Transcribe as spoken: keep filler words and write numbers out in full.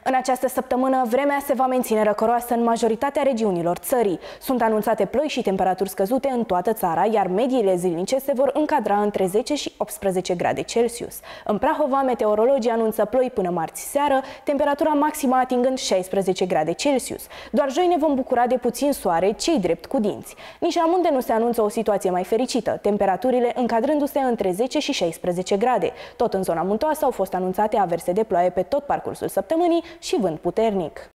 În această săptămână, vremea se va menține răcoroasă în majoritatea regiunilor țării. Sunt anunțate ploi și temperaturi scăzute în toată țara, iar mediile zilnice se vor încadra între zece și optsprezece grade Celsius. În Prahova, meteorologii anunță ploi până marți seară, temperatura maximă atingând șaisprezece grade Celsius. Doar joi ne vom bucura de puțin soare, cei drept cu dinți. Nici la munte nu se anunță o situație mai fericită, temperaturile încadrându-se între zece și șaisprezece grade. Tot în zona muntoasă au fost anunțate averse de ploaie pe tot parcursul săptămânii și vânt puternic.